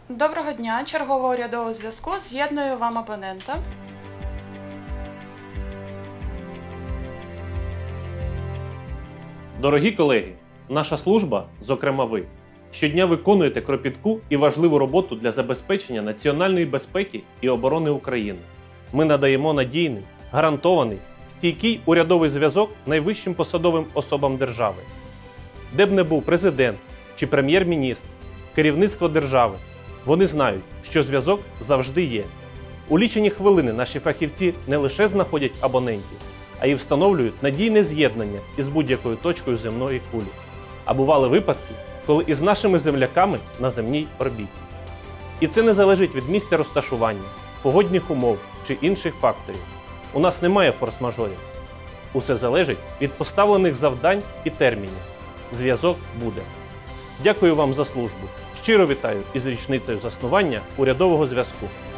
Доброго дня, чергового урядового зв'язку. З'єдную вам абонента. Дорогі колеги, наша служба, зокрема ви, щодня виконуєте кропітку і важливу роботу для забезпечення національної безпеки і оборони України. Ми надаємо надійний, гарантований, стійкий урядовий зв'язок найвищим посадовим особам держави. Де б не був президент чи прем'єр-міністр, керівництво держави, вони знають, що зв'язок завжди є. У лічені хвилини наші фахівці не лише знаходять абонентів, а й встановлюють надійне з'єднання із будь-якою точкою земної кулі. А бували випадки, коли із нашими земляками на земній орбіті. І це не залежить від місця розташування, погодних умов чи інших факторів. У нас немає форс-мажорів. Усе залежить від поставлених завдань і термінів. Зв'язок буде. Дякую вам за службу. Щиро вітаю із річницею заснування урядового зв'язку.